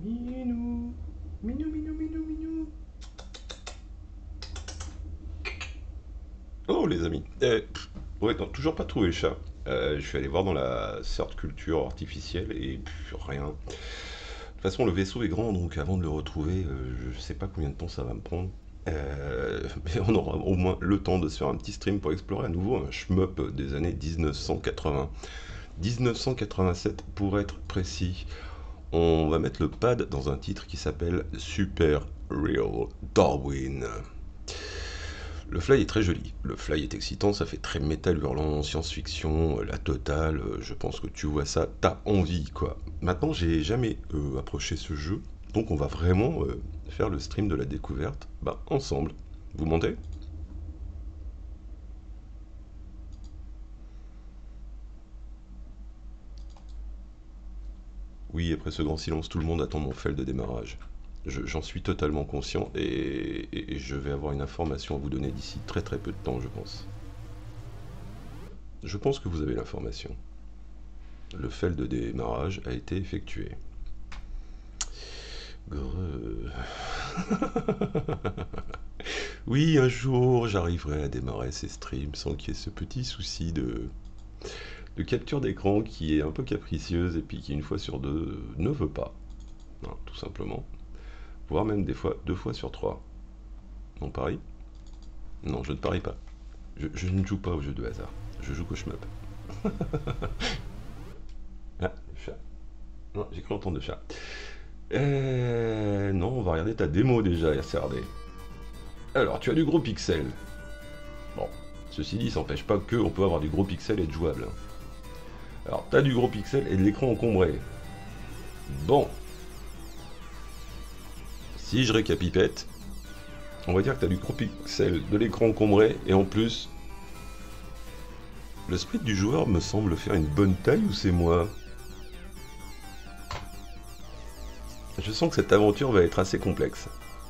Minou, minou, minou, minou, minou. Oh les amis. Ouais, non, toujours pas trouvé le chat. Je suis allé voir dans la sorte culture artificielle et rien. De toute façon, le vaisseau est grand, donc avant de le retrouver, je sais pas combien de temps ça va me prendre. Mais on aura au moins le temps de se faire un petit stream pour explorer à nouveau un shmup des années 1980. 1987 pour être précis. On va mettre le pad dans un titre qui s'appelle Super Real Darwin. Le fly est très joli, le fly est excitant, ça fait très métal hurlant, science-fiction, la totale, je pense que tu vois ça, t'as envie quoi. Maintenant j'ai jamais approché ce jeu, donc on va vraiment faire le stream de la découverte, bah ensemble. Vous montez? Oui, après ce grand silence, tout le monde attend mon fail de démarrage. J'en suis totalement conscient et je vais avoir une information à vous donner d'ici très très peu de temps, je pense. Je pense que vous avez l'information. Le fail de démarrage a été effectué. Greu. Oui, un jour, j'arriverai à démarrer ces streams sans qu'il y ait ce petit souci de capture d'écran qui est un peu capricieuse et puis qui, une fois sur deux, ne veut pas. Non, tout simplement. Voire même des fois, deux fois sur trois. On parie? Non, je ne parie pas. Je ne joue pas au jeu de hasard. Je joue qu'au shmup. Ah, le chat. Non, j'ai cru entendre le chat. Non, on va regarder ta démo déjà, SRD. Alors, tu as du gros pixel. Bon, ceci dit, ça n'empêche pas qu'on peut avoir du gros pixel et être jouable. Alors, tu as du gros pixel et de l'écran encombré. Bon, si je récapipète, on va dire que tu as du gros pixel, de l'écran encombré, et en plus, le sprite du joueur me semble faire une bonne taille ou c'est moi? Je sens que cette aventure va être assez complexe.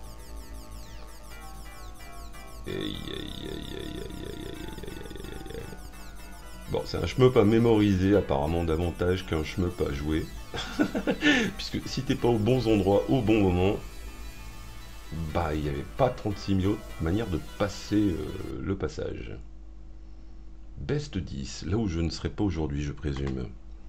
Aïe, aïe, aïe, aïe, aïe, aïe, aïe, aïe, aïe, aïe, aïe. Bon, c'est un shmup à mémoriser apparemment davantage qu'un shmup à jouer. Puisque si t'es pas aux bons endroits au bon moment, bah il n'y avait pas 36 000 autres manières de passer le passage. Best 10, là où je ne serai pas aujourd'hui, je présume.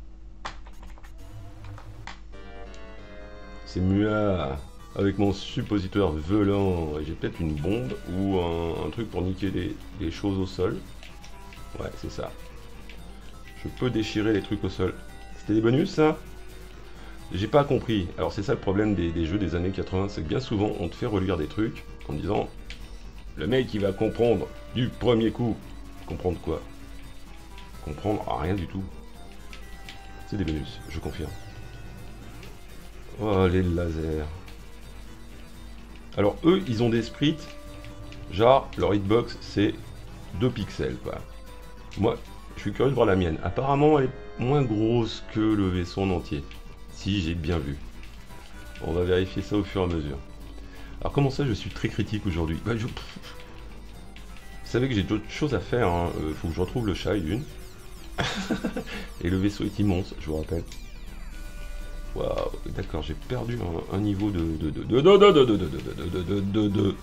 C'est Mua, avec mon suppositoire volant. J'ai peut-être une bombe ou un truc pour niquer les choses au sol. Ouais, c'est ça. Je peux déchirer les trucs au sol. C'était des bonus, ça? J'ai pas compris. Alors, c'est ça le problème des jeux des années 80, c'est que bien souvent, on te fait relire des trucs en disant le mec, il va comprendre du premier coup. Comprendre quoi? Comprendre rien du tout. C'est des bonus, je confirme. Oh, les lasers. Alors, eux, ils ont des sprites. Genre, leur hitbox, c'est 2 pixels, quoi. Moi, je suis curieux de voir la mienne. Apparemment, elle est moins grosse que le vaisseau en entier. Si, j'ai bien vu. On va vérifier ça au fur et à mesure. Alors, comment ça, je suis très critique aujourd'hui? Bah, vous savez que j'ai d'autres choses à faire. Hein. Faut que je retrouve le chat, une. Et le vaisseau est immense, je vous rappelle. Waouh, d'accord, j'ai perdu un niveau de.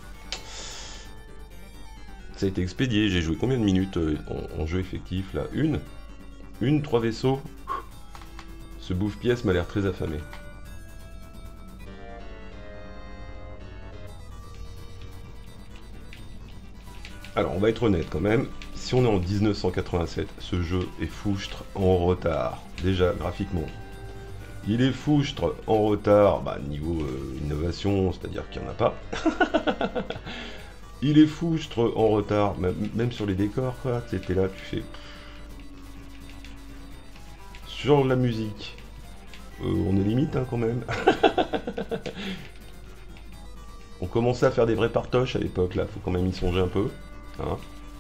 Ça a été expédié, j'ai joué combien de minutes en jeu effectif là? Une, 3 vaisseaux. Ce bouffe-pièce m'a l'air très affamé. Alors, on va être honnête quand même. Si on est en 1987, ce jeu est fouchtre en retard. Déjà, graphiquement. Il est fouchtre en retard, bah, niveau innovation, c'est-à-dire qu'il n'y en a pas. Il est fouchtre en retard, même sur les décors, quoi. Tu étais là, tu fais. Sur la musique, on est limite hein, quand même. On commençait à faire des vrais partoches à l'époque, là, faut quand même y songer un peu. Hein.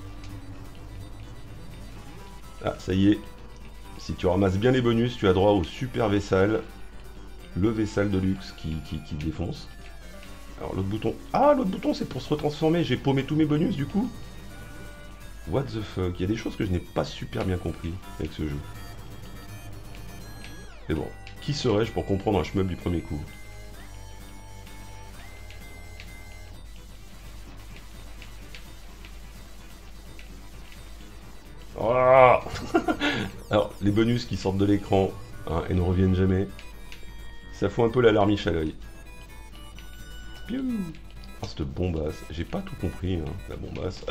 Ah, ça y est. Si tu ramasses bien les bonus, tu as droit au super Vessal. Le Vessal de luxe qui défonce. Alors l'autre bouton... Ah, l'autre bouton c'est pour se retransformer. J'ai paumé tous mes bonus du coup. What the fuck. Il y a des choses que je n'ai pas super bien compris avec ce jeu. Mais bon, qui serais-je pour comprendre un shmup du premier coup? Alors, les bonus qui sortent de l'écran hein, et ne reviennent jamais, ça fout un peu la larmiche à l'œil. Piou. Ah, cette bombasse, j'ai pas tout compris, hein, la bombasse.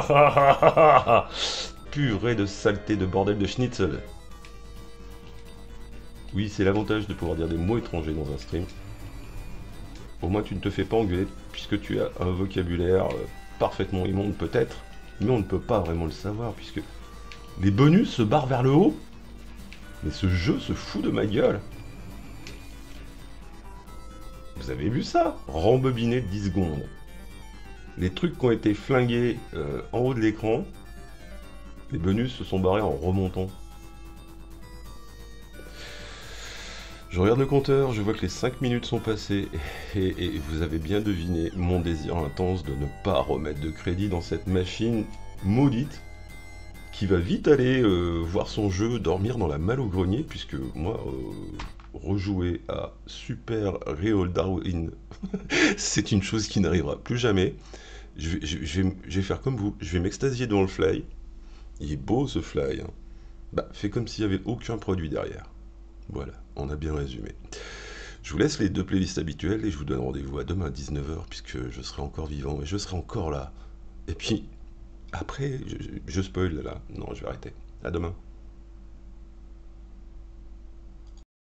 Purée de saleté, de bordel de schnitzel. Oui, c'est l'avantage de pouvoir dire des mots étrangers dans un stream. Au moins tu ne te fais pas engueuler puisque tu as un vocabulaire parfaitement immonde peut-être, mais on ne peut pas vraiment le savoir puisque les bonus se barrent vers le haut. Mais ce jeu se fout de ma gueule. Vous avez vu ça? Rembobiné 10 secondes. Les trucs qui ont été flingués en haut de l'écran, les bonus se sont barrés en remontant. Je regarde le compteur, je vois que les 5 minutes sont passées et vous avez bien deviné mon désir intense de ne pas remettre de crédit dans cette machine maudite qui va vite aller voir son jeu dormir dans la malle au grenier puisque moi, rejouer à Super Real Darwin, c'est une chose qui n'arrivera plus jamais. Je vais faire comme vous, je vais m'extasier devant le fly. Il est beau ce fly, hein. Bah, fais comme s'il n'y avait aucun produit derrière. Voilà, on a bien résumé. Je vous laisse les deux playlists habituelles et je vous donne rendez-vous à demain à 19h puisque je serai encore vivant et je serai encore là. Et puis, après, je spoil là. Non, je vais arrêter. À demain.